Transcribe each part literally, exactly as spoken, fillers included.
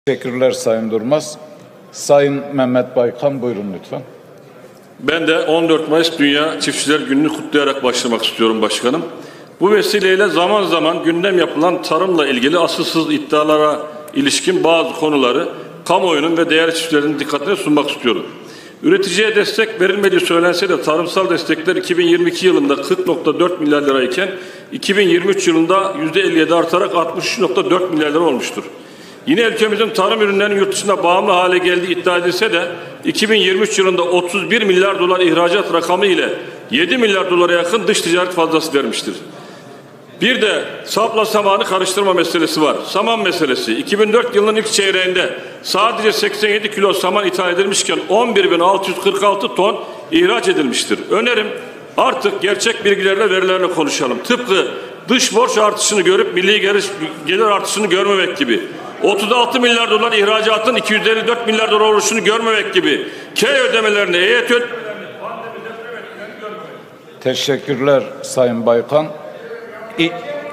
Teşekkürler Sayın Durmaz. Sayın Mehmet Baykan buyurun lütfen. Ben de on dört Mayıs Dünya Çiftçiler Günü'nü kutlayarak başlamak istiyorum başkanım. Bu vesileyle zaman zaman gündem yapılan tarımla ilgili asılsız iddialara ilişkin bazı konuları kamuoyunun ve değerli çiftçilerin dikkatine sunmak istiyorum. Üreticiye destek verilmediği söylense de tarımsal destekler iki bin yirmi iki yılında kırk nokta dört milyar lira iken iki bin yirmi üç yılında yüzde elli yedi artarak altmış üç nokta dört milyar lira olmuştur. Yine ülkemizin tarım ürünlerinin yurt dışına bağımlı hale geldiği iddia edilse de iki bin yirmi üç yılında otuz bir milyar dolar ihracat rakamı ile yedi milyar dolara yakın dış ticaret fazlası vermiştir. Bir de sapla samanı karıştırma meselesi var. Saman meselesi. iki bin dört yılının ilk çeyreğinde sadece seksen yedi kilo saman ithal edilmişken on bir bin altı yüz kırk altı ton ihraç edilmiştir. Önerim artık gerçek bilgilerle verilerle konuşalım. Tıpkı dış borç artışını görüp milli gelir artışını görmemek gibi. otuz altı milyar dolar ihracatın iki yüz elli dört milyar dolar oluşunu görmemek gibi. K ödemelerini, E Y T ödemelerini, pandemi deprem etkilerini görmemek. Teşekkürler Sayın Baykan. İ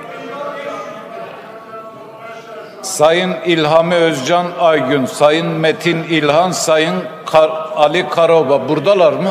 Sayın İlhami Özcan Aygün, Sayın Metin İlhan, Sayın Kar Ali Karaoba buradalar mı?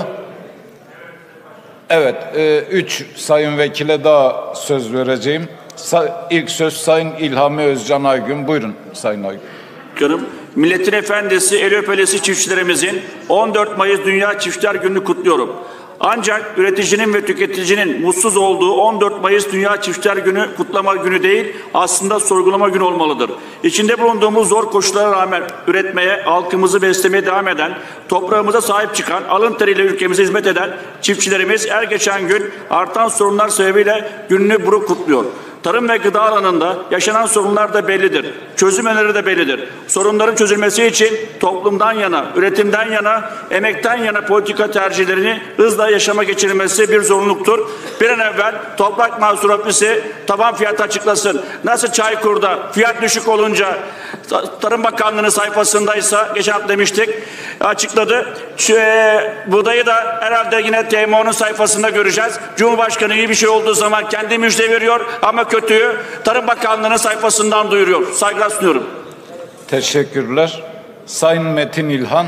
Evet, e, üç sayın vekile daha söz vereceğim. Sa ilk söz Sayın İlhami Özcan Aygün. Buyurun Sayın Aygün. Canım, milletin efendisi, el öpelesi çiftçilerimizin on dört Mayıs Dünya Çiftçiler Günü'nü kutluyorum. Ancak üreticinin ve tüketicinin mutsuz olduğu on dört Mayıs Dünya Çiftçiler Günü kutlama günü değil, aslında sorgulama günü olmalıdır. İçinde bulunduğumuz zor koşullara rağmen üretmeye, halkımızı beslemeye devam eden, toprağımıza sahip çıkan, alın teriyle ülkemize hizmet eden çiftçilerimiz her geçen gün artan sorunlar sebebiyle gününü buruk kutluyor. Tarım ve gıda alanında yaşanan sorunlar da bellidir. Çözüm önerileri de bellidir. Sorunların çözülmesi için toplumdan yana, üretimden yana, emekten yana politika tercihlerini hızla yaşama geçirilmesi bir zorunluluktur. Bir an evvel Toprak Mahsul Ofisi taban fiyatı açıklasın. Nasıl Çaykur'da fiyat düşük olunca Tarım Bakanlığı'nın sayfasındaysa geçen hafta demiştik açıkladı. Şu, e, buğdayı da herhalde yine T M O'nun sayfasında göreceğiz. Cumhurbaşkanı iyi bir şey olduğu zaman kendi müjde veriyor ama kötüyü Tarım Bakanlığı'nın sayfasından duyuruyor. Saygılar sunuyorum. Teşekkürler. Sayın Metin İlhan.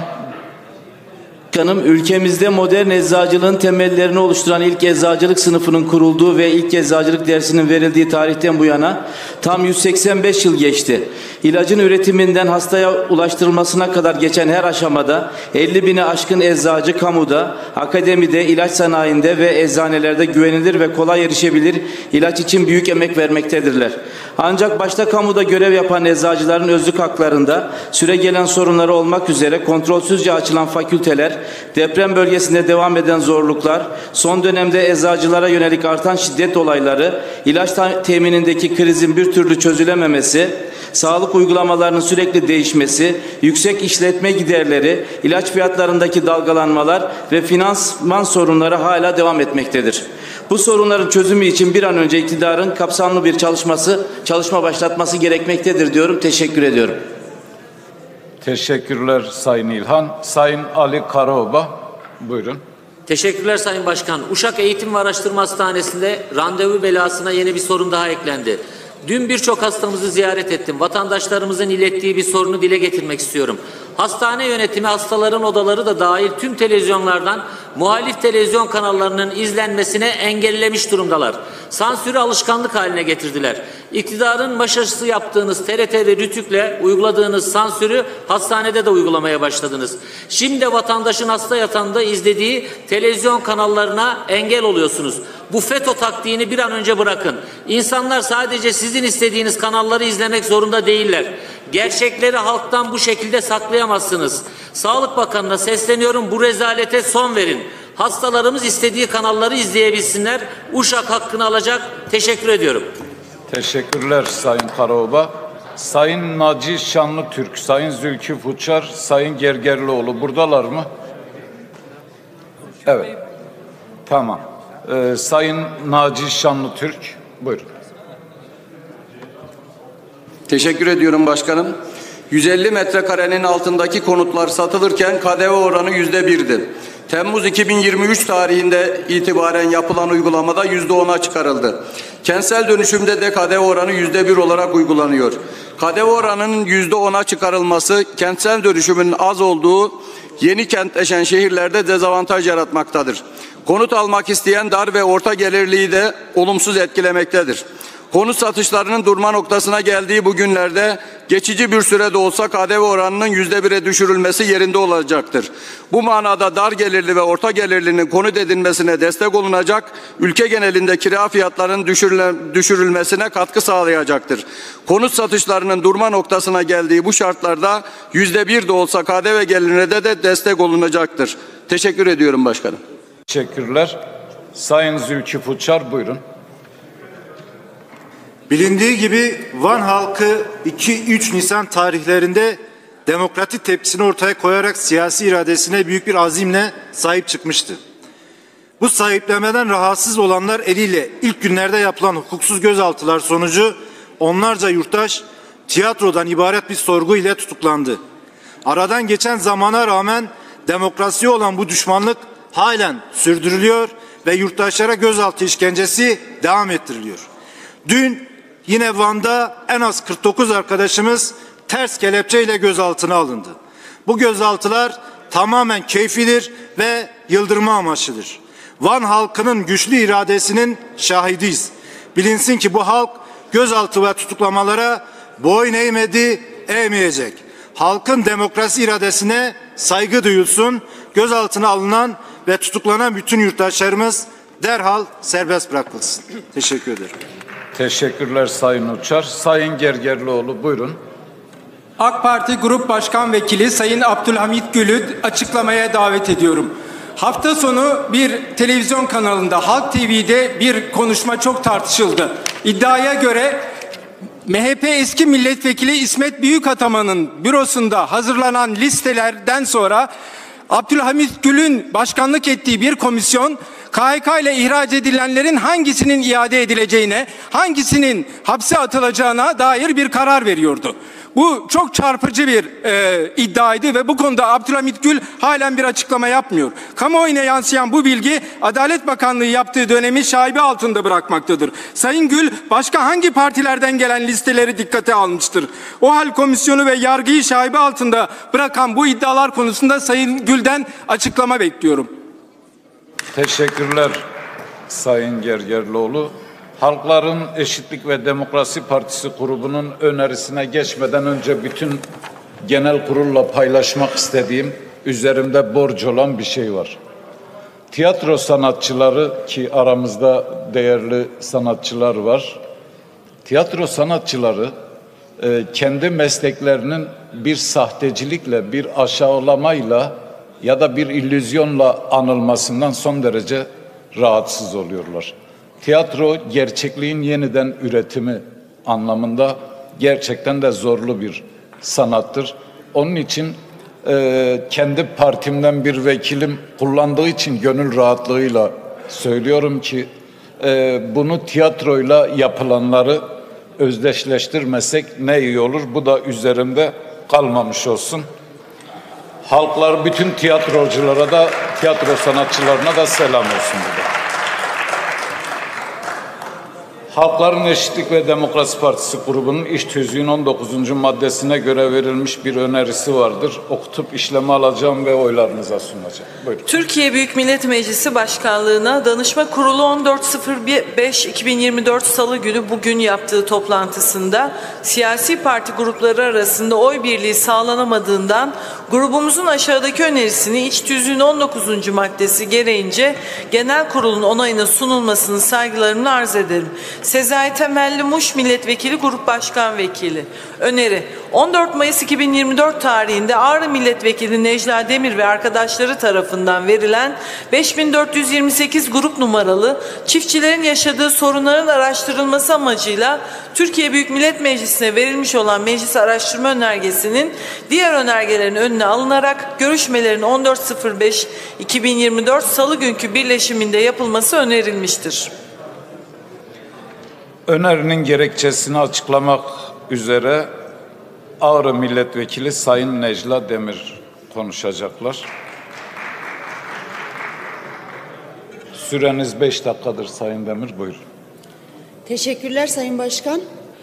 Başkanım, ülkemizde modern eczacılığın temellerini oluşturan ilk eczacılık sınıfının kurulduğu ve ilk eczacılık dersinin verildiği tarihten bu yana tam yüz seksen beş yıl geçti. İlacın üretiminden hastaya ulaştırılmasına kadar geçen her aşamada elli bini aşkın eczacı kamuda, akademide, ilaç sanayinde ve eczanelerde güvenilir ve kolay erişebilir ilaç için büyük emek vermektedirler. Ancak başta kamuda görev yapan eczacıların özlük haklarında süregelen sorunları olmak üzere kontrolsüzce açılan fakülteler, deprem bölgesinde devam eden zorluklar, son dönemde eczacılara yönelik artan şiddet olayları, ilaç teminindeki krizin bir türlü çözülememesi, sağlık uygulamalarının sürekli değişmesi, yüksek işletme giderleri, ilaç fiyatlarındaki dalgalanmalar ve finansman sorunları hala devam etmektedir. Bu sorunların çözümü için bir an önce iktidarın kapsamlı bir çalışması, çalışma başlatması gerekmektedir diyorum. Teşekkür ediyorum. Teşekkürler Sayın İlhan. Sayın Ali Karaoba buyurun. Teşekkürler Sayın Başkan. Uşak Eğitim ve Araştırma Hastanesi'nde randevu belasına yeni bir sorun daha eklendi. Dün birçok hastamızı ziyaret ettim. Vatandaşlarımızın ilettiği bir sorunu dile getirmek istiyorum. Hastane yönetimi hastaların odaları da dahil tüm televizyonlardan muhalif televizyon kanallarının izlenmesine engellemiş durumdalar. Sansürü alışkanlık haline getirdiler. İktidarın başarısı yaptığınız T R T ve Rütük'le uyguladığınız sansürü hastanede de uygulamaya başladınız. Şimdi de vatandaşın hasta yatağında izlediği televizyon kanallarına engel oluyorsunuz. Bu FETÖ taktiğini bir an önce bırakın. İnsanlar sadece sizin istediğiniz kanalları izlemek zorunda değiller. Gerçekleri halktan bu şekilde saklayamazsınız. Sağlık Bakanı'na sesleniyorum, bu rezalete son verin. Hastalarımız istediği kanalları izleyebilsinler. Uşak hakkını alacak. Teşekkür ediyorum. Teşekkürler Sayın Karaoba. Sayın Naci Şanlıtürk, Sayın Zülküf Uçar, Sayın Gergerlioğlu buradalar mı? Evet. Tamam. Ee, Sayın Naci Şanlıtürk buyurun. Teşekkür ediyorum başkanım. yüz elli metrekarenin altındaki konutlar satılırken K D V oranı yüzde birdi. Temmuz iki bin yirmi üç tarihinde itibaren yapılan uygulamada yüzde ona çıkarıldı. Kentsel dönüşümde de K D V oranı yüzde bir olarak uygulanıyor. K D V oranının yüzde ona çıkarılması kentsel dönüşümün az olduğu yeni kentleşen şehirlerde dezavantaj yaratmaktadır. Konut almak isteyen dar ve orta gelirliyi de olumsuz etkilemektedir. Konut satışlarının durma noktasına geldiği bu günlerde geçici bir sürede olsa K D V oranının yüzde bire düşürülmesi yerinde olacaktır. Bu manada dar gelirli ve orta gelirlinin konut edinmesine destek olunacak, ülke genelinde kira fiyatlarının düşürülmesine katkı sağlayacaktır. Konut satışlarının durma noktasına geldiği bu şartlarda yüzde bir de olsa K D V gelirine de, de destek olunacaktır. Teşekkür ediyorum başkanım. Teşekkürler. Sayın Zülkif Uçar, buyurun. Bilindiği gibi Van halkı iki üç Nisan tarihlerinde demokratik tepkisini ortaya koyarak siyasi iradesine büyük bir azimle sahip çıkmıştı. Bu sahiplenmeden rahatsız olanlar eliyle ilk günlerde yapılan hukuksuz gözaltılar sonucu onlarca yurttaş tiyatrodan ibaret bir sorgu ile tutuklandı. Aradan geçen zamana rağmen demokrasiye olan bu düşmanlık halen sürdürülüyor ve yurttaşlara gözaltı işkencesi devam ettiriliyor. Dün yine Van'da en az kırk dokuz arkadaşımız ters kelepçeyle gözaltına alındı. Bu gözaltılar tamamen keyfidir ve yıldırma amaçlıdır. Van halkının güçlü iradesinin şahidiyiz. Bilinsin ki bu halk gözaltı ve tutuklamalara boyun eğmedi, eğmeyecek. Halkın demokrasi iradesine saygı duyulsun. Gözaltına alınan ve tutuklanan bütün yurttaşlarımız derhal serbest bırakılsın. Teşekkür ederim. Teşekkürler Sayın Uçar. Sayın Gergerlioğlu, buyurun. AK Parti Grup Başkan Vekili Sayın Abdülhamit Gül'ü açıklamaya davet ediyorum. Hafta sonu bir televizyon kanalında Halk T V'de bir konuşma çok tartışıldı. İddiaya göre M H P eski milletvekili İsmet Büyükataman'ın bürosunda hazırlanan listelerden sonra Abdülhamit Gül'ün başkanlık ettiği bir komisyon K H K ile ihraç edilenlerin hangisinin iade edileceğine, hangisinin hapse atılacağına dair bir karar veriyordu. Bu çok çarpıcı bir e, iddiaydı ve bu konuda Abdülhamit Gül halen bir açıklama yapmıyor. Kamuoyuna yansıyan bu bilgi Adalet Bakanlığı yaptığı dönemi şaibe altında bırakmaktadır. Sayın Gül başka hangi partilerden gelen listeleri dikkate almıştır? O hal komisyonu ve yargıyı şaibe altında bırakan bu iddialar konusunda Sayın Gül'den açıklama bekliyorum. Teşekkürler Sayın Gergerlioğlu. Halkların Eşitlik ve Demokrasi Partisi grubunun önerisine geçmeden önce bütün genel kurulla paylaşmak istediğim, üzerimde borç olan bir şey var. Tiyatro sanatçıları, ki aramızda değerli sanatçılar var, tiyatro sanatçıları kendi mesleklerinin bir sahtecilikle, bir aşağılamayla ya da bir illüzyonla anılmasından son derece rahatsız oluyorlar. Tiyatro gerçekliğin yeniden üretimi anlamında gerçekten de zorlu bir sanattır. Onun için e, kendi partimden bir vekilim kullandığı için gönül rahatlığıyla söylüyorum ki e, bunu tiyatroyla yapılanları özdeşleştirmesek ne iyi olur. Bu da üzerimde kalmamış olsun. Halklar, bütün tiyatroculara da, tiyatro sanatçılarına da selam olsun burada. Halkların Eşitlik ve Demokrasi Partisi grubunun iş tüzüğünün on dokuzuncu maddesine göre verilmiş bir önerisi vardır. Okutup işleme alacağım ve oylarınıza sunacağım. Buyurun. Türkiye Büyük Millet Meclisi Başkanlığı'na Danışma Kurulu on dört Sıfır beş iki bin yirmi dört Salı günü bugün yaptığı toplantısında siyasi parti grupları arasında oy birliği sağlanamadığından grubumuzun aşağıdaki önerisini iç tüzüğün on dokuzuncu maddesi gereğince Genel Kurulun onayına sunulmasını saygılarımla arz ederim. Sezai Temelli Muş Milletvekili Grup Başkan Vekili. Öneri: on dört Mayıs iki bin yirmi dört tarihinde Ağrı Milletvekili Necla Demir ve arkadaşları tarafından verilen beş bin dört yüz yirmi sekiz grup numaralı çiftçilerin yaşadığı sorunların araştırılması amacıyla Türkiye Büyük Millet Meclisi'ne verilmiş olan meclis araştırma önergesinin diğer önergelerin önüne alınarak görüşmelerin on dört Sıfır beş iki bin yirmi dört Salı günkü birleşiminde yapılması önerilmiştir. Önerinin gerekçesini açıklamak üzere Ağrı Milletvekili Sayın Necla Demir konuşacaklar. Süreniz beş dakikadır Sayın Demir, buyurun. Teşekkürler Sayın Başkan.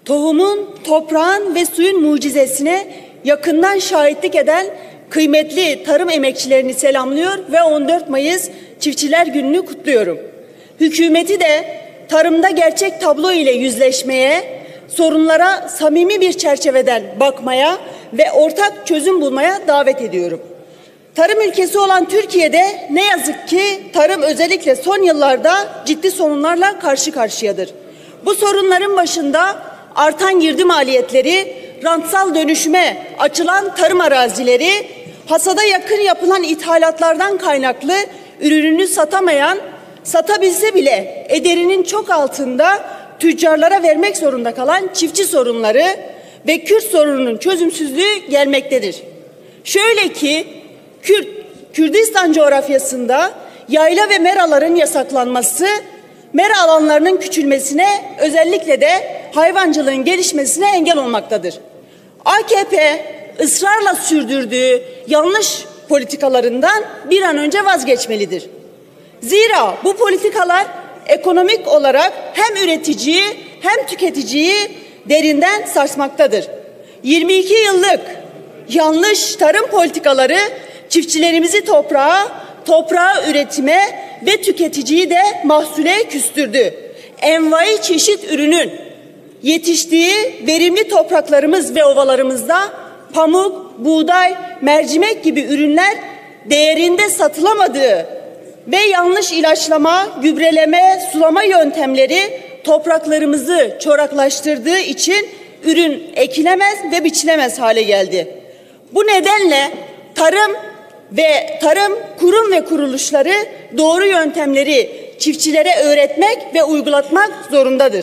tohumun, toprağın ve suyun mucizesine yakından şahitlik eden kıymetli tarım emekçilerini selamlıyor ve on dört Mayıs Çiftçiler Günü'nü kutluyorum. Hükümeti de tarımda gerçek tablo ile yüzleşmeye, sorunlara samimi bir çerçeveden bakmaya ve ortak çözüm bulmaya davet ediyorum. Tarım ülkesi olan Türkiye'de ne yazık ki tarım özellikle son yıllarda ciddi sorunlarla karşı karşıyadır. Bu sorunların başında artan girdi maliyetleri, rantsal dönüşüme açılan tarım arazileri, hasada yakın yapılan ithalatlardan kaynaklı ürününü satamayan, satabilse bile ederinin çok altında tüccarlara vermek zorunda kalan çiftçi sorunları ve Kürt sorununun çözümsüzlüğü gelmektedir. Şöyle ki Kürt, Kürdistan coğrafyasında yayla ve meraların yasaklanması, mera alanlarının küçülmesine, özellikle de hayvancılığın gelişmesine engel olmaktadır. A K P ısrarla sürdürdüğü yanlış politikalarından bir an önce vazgeçmelidir. Zira bu politikalar ekonomik olarak hem üreticiyi hem tüketiciyi derinden sarsmaktadır. yirmi iki yıllık yanlış tarım politikaları çiftçilerimizi toprağa, toprağa üretime ve tüketiciyi de mahsule küstürdü. Envai çeşit ürünün yetiştiği verimli topraklarımız ve ovalarımızda pamuk, buğday, mercimek gibi ürünler değerinde satılamadığı ve yanlış ilaçlama, gübreleme, sulama yöntemleri topraklarımızı çoraklaştırdığı için ürün ekilemez ve biçilemez hale geldi. Bu nedenle tarım ve tarım kurum ve kuruluşları doğru yöntemleri çiftçilere öğretmek ve uygulatmak zorundadır.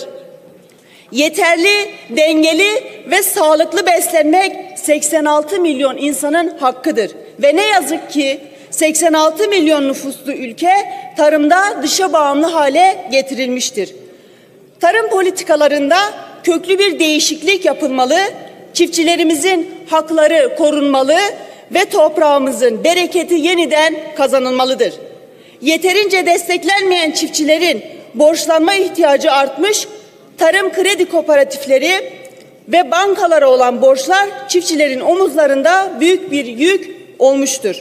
Yeterli, dengeli ve sağlıklı beslenmek seksen altı milyon insanın hakkıdır. Ve ne yazık ki seksen altı milyon nüfuslu ülke tarımda dışa bağımlı hale getirilmiştir. Tarım politikalarında köklü bir değişiklik yapılmalı, çiftçilerimizin hakları korunmalı ve toprağımızın bereketi yeniden kazanılmalıdır. Yeterince desteklenmeyen çiftçilerin borçlanma ihtiyacı artmış, tarım kredi kooperatifleri ve bankalara olan borçlar çiftçilerin omuzlarında büyük bir yük olmuştur.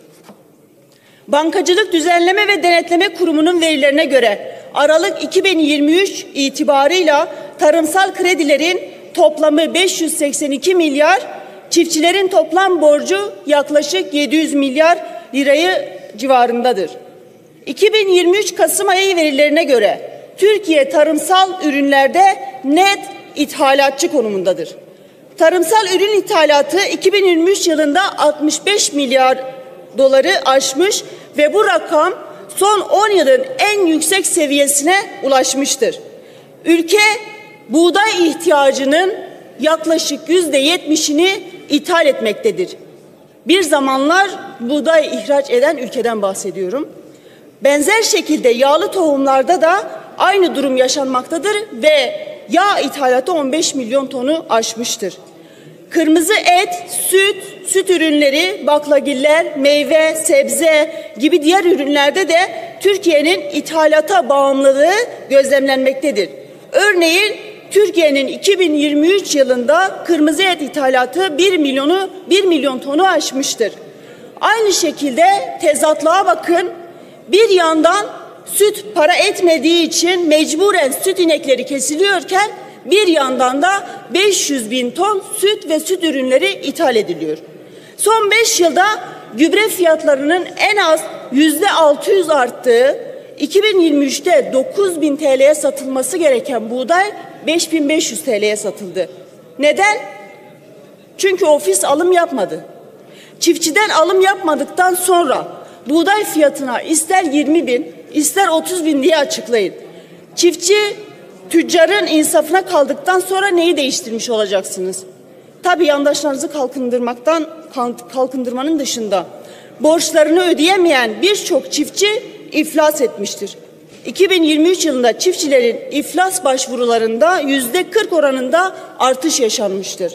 Bankacılık Düzenleme ve Denetleme Kurumu'nun verilerine göre Aralık iki bin yirmi üç itibarıyla tarımsal kredilerin toplamı beş yüz seksen iki milyar, çiftçilerin toplam borcu yaklaşık yedi yüz milyar lirayı civarındadır. iki bin yirmi üç Kasım ayı verilerine göre Türkiye tarımsal ürünlerde net ithalatçı konumundadır. Tarımsal ürün ithalatı iki bin yirmi üç yılında altmış beş milyar doları aşmış ve bu rakam son on yılın en yüksek seviyesine ulaşmıştır. Ülke buğday ihtiyacının yaklaşık yüzde yetmişini ithal etmektedir. Bir zamanlar buğday ihraç eden ülkeden bahsediyorum. Benzer şekilde yağlı tohumlarda da aynı durum yaşanmaktadır ve yağ ithalatı on beş milyon tonu aşmıştır. Kırmızı et, süt, süt ürünleri, baklagiller, meyve, sebze gibi diğer ürünlerde de Türkiye'nin ithalata bağımlılığı gözlemlenmektedir. Örneğin Türkiye'nin iki bin yirmi üç yılında kırmızı et ithalatı bir milyonu bir milyon tonu aşmıştır. Aynı şekilde tezatlığa bakın. Bir yandan süt para etmediği için mecburen süt inekleri kesiliyorken bir yandan da beş yüz bin ton süt ve süt ürünleri ithal ediliyor. Son beş yılda gübre fiyatlarının en az yüzde altı yüz arttığı, iki bin yirmi üçte dokuz bin T L'ye satılması gereken buğday beş bin beş yüz T L'ye satıldı. Neden? Çünkü ofis alım yapmadı. Çiftçiden alım yapmadıktan sonra buğday fiyatına ister yirmi bin, ister otuz bin diye açıklayın. Çiftçi, tüccarın insafına kaldıktan sonra neyi değiştirmiş olacaksınız? Tabii yandaşlarınızı kalkındırmaktan, kalkındırmanın dışında borçlarını ödeyemeyen birçok çiftçi iflas etmiştir. iki bin yirmi üç yılında çiftçilerin iflas başvurularında yüzde kırk oranında artış yaşanmıştır.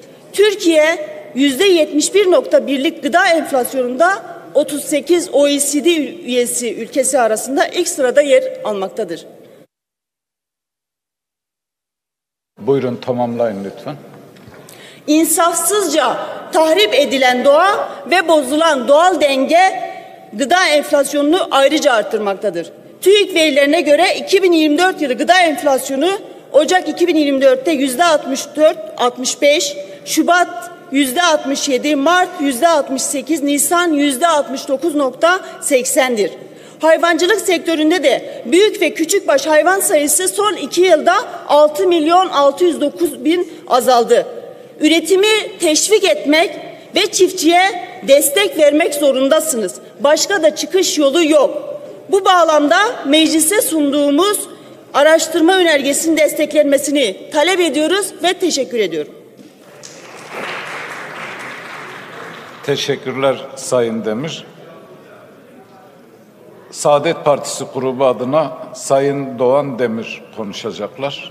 Türkiye yüzde yetmiş bir nokta birlik gıda enflasyonunda otuz sekiz O E C D üyesi ülkesi arasında ilk sırada yer almaktadır. Buyurun tamamlayın lütfen. İnsafsızca tahrip edilen doğa ve bozulan doğal denge gıda enflasyonunu ayrıca arttırmaktadır. TÜİK verilerine göre iki bin yirmi dört yılı gıda enflasyonu Ocak iki bin yirmi dört'te yüzde altmış dört altmış beş, Şubat yüzde altmış yedi, Mart yüzde altmış sekiz, Nisan yüzde altmış dokuz nokta seksen'dir. Hayvancılık sektöründe de büyük ve küçükbaş hayvan sayısı son iki yılda altı milyon altı yüz dokuz bin azaldı. Üretimi teşvik etmek ve çiftçiye destek vermek zorundasınız. Başka da çıkış yolu yok. Bu bağlamda meclise sunduğumuz araştırma önergesinin desteklenmesini talep ediyoruz ve teşekkür ediyorum. Teşekkürler Sayın Demir. Saadet Partisi grubu adına Sayın Doğan Demir konuşacaklar.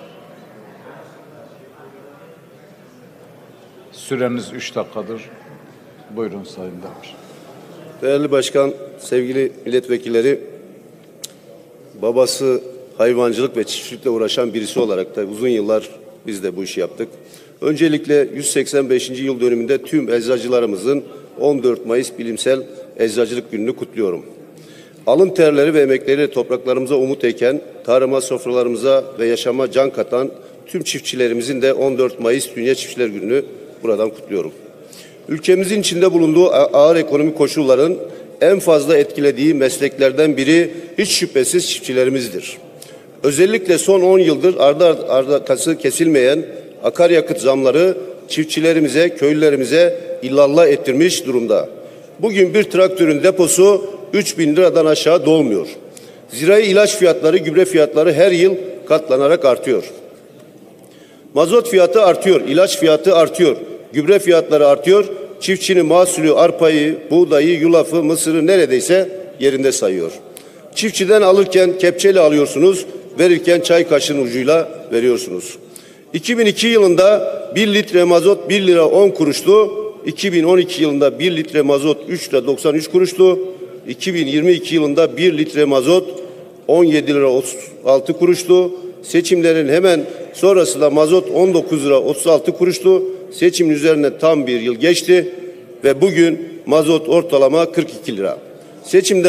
Süreniz üç dakikadır. Buyurun Sayın Demir. Değerli Başkan, sevgili milletvekilleri, babası hayvancılık ve çiftçilikle uğraşan birisi olarak da uzun yıllar biz de bu işi yaptık. Öncelikle yüz seksen beşinci yıl dönümünde tüm eczacılarımızın on dört Mayıs Bilimsel Eczacılık Günü'nü kutluyorum. Alın terleri ve emekleriyle topraklarımıza umut eken, tarıma, sofralarımıza ve yaşama can katan tüm çiftçilerimizin de on dört Mayıs Dünya Çiftçiler Günü'nü buradan kutluyorum. Ülkemizin içinde bulunduğu ağır ekonomik koşulların en fazla etkilediği mesleklerden biri hiç şüphesiz çiftçilerimizdir. Özellikle son on yıldır ardı arkası kesilmeyen akaryakıt zamları çiftçilerimize, köylülerimize illallah ettirmiş durumda. Bugün bir traktörün deposu üç bin liradan aşağı dolmuyor. Zirai ilaç fiyatları, gübre fiyatları her yıl katlanarak artıyor. Mazot fiyatı artıyor, ilaç fiyatı artıyor, gübre fiyatları artıyor. Çiftçinin mahsulü, arpayı, buğdayı, yulafı, mısırı neredeyse yerinde sayıyor. Çiftçiden alırken kepçeyle alıyorsunuz, verirken çay kaşığının ucuyla veriyorsunuz. iki bin iki yılında bir litre mazot bir lira on kuruştu. iki bin on iki yılında bir litre mazot üç lira doksan üç kuruştu. iki bin yirmi iki yılında bir litre mazot on yedi lira otuz altı kuruştu. Seçimlerin hemen sonrasında mazot on dokuz lira otuz altı kuruştu. Seçimin üzerine tam bir yıl geçti ve bugün mazot ortalama kırk iki lira. Seçimden